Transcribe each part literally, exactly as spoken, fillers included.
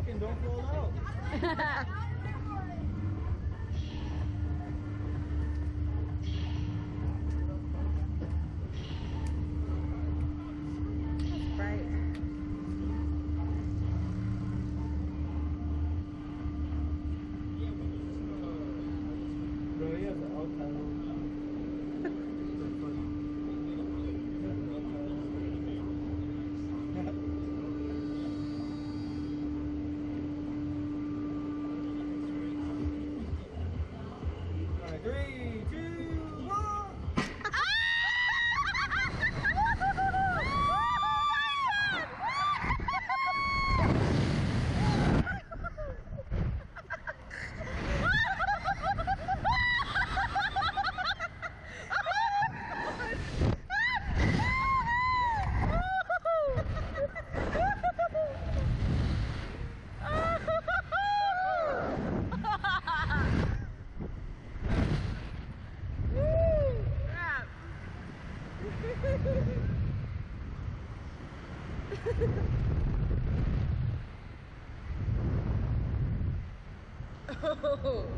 and don't fall out. Bro, he has an outside. Alright, three, two, one. Oh.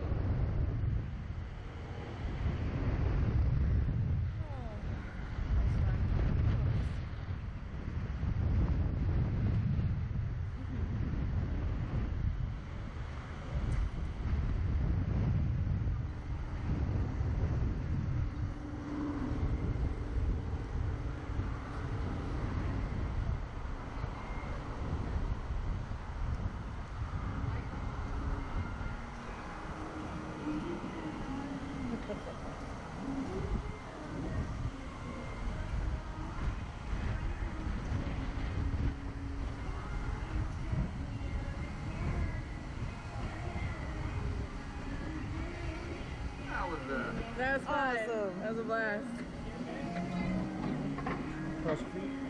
That was fun. Awesome. That was a blast. Cross your feet.